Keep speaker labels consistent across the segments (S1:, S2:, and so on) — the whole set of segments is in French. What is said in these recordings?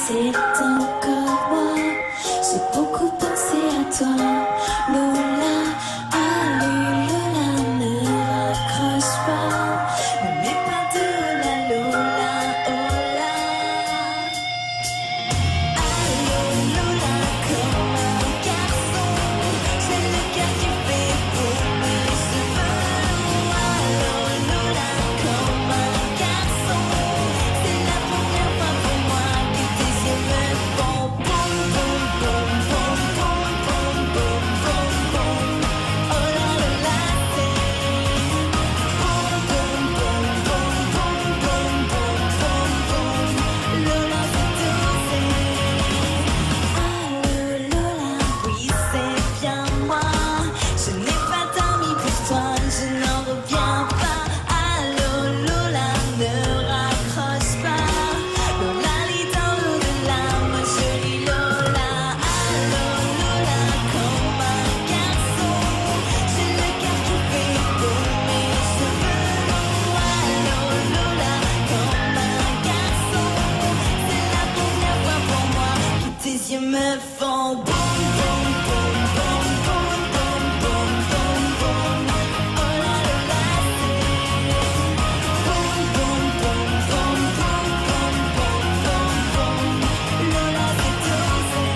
S1: c'est encore moi. J'ai beaucoup pensé à toi, Lola. Allez, Lola, ne raccroche pas. Ne mets pas de la Lola, oh là. Allô, Lola, comme un garçon. J'ai le cœur qui fait pour mes cheveux. Allô, Lola, comme un garçon. C'est la première fois pour moi que tes yeux me font boum, boum, boum, boum, boum, boum, boum, boum, boum. Oh là là là, c'est boum, boum, boum, boum, boum, boum, boum, boum, boum. Lola, c'est tout, c'est allô, Lola, oui, c'est bien moi. Je n'ai pas d'amis pour toi, je n'en reviens pas. Allô, Lola, ne raccroche pas. Lola lit dans l'au-delà, ma jolie Lola. Allô, Lola, comme un garçon. J'ai le cœur qui fait pour mes cheveux. Allô, Lola, comme un garçon. C'est la première fois pour moi que tes yeux me font boum, boum, boum, boum, boum, boum, boum, boum, boum. Oh là là là, c'est boum, boum, boum, boum, boum, boum, boum, boum, boum. Lola, c'est tout, c'est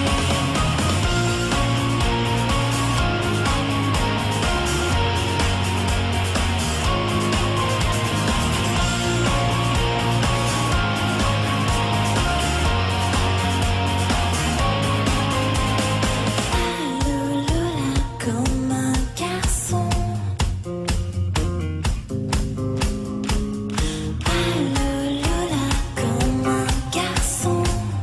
S1: allô, Lola, comme un garçon. Allô, Lola, comme un garçon.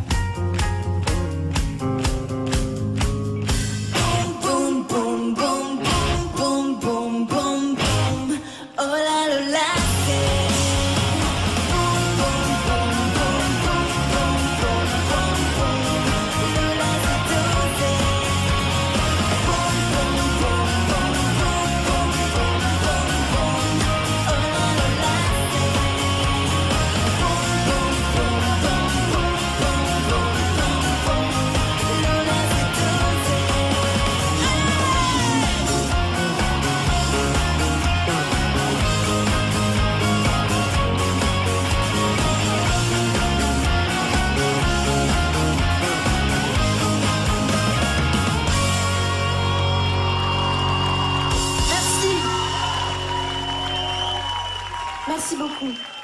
S1: Boum, boum, boum, boum, boum, boum, boum, boum. Oh là là là, c'est boum, boum, boum, boum, boum, boum, boum, boum, boum. Lola, c'est tout, c'est boum, boum, boum, boum, boum, boum, boum, boum, boum. Oh là là là, c'est boum, boum, boum, boum, boum, boum, boum, boum, boum. Lola, c'est tout, c'est merci. Merci beaucoup.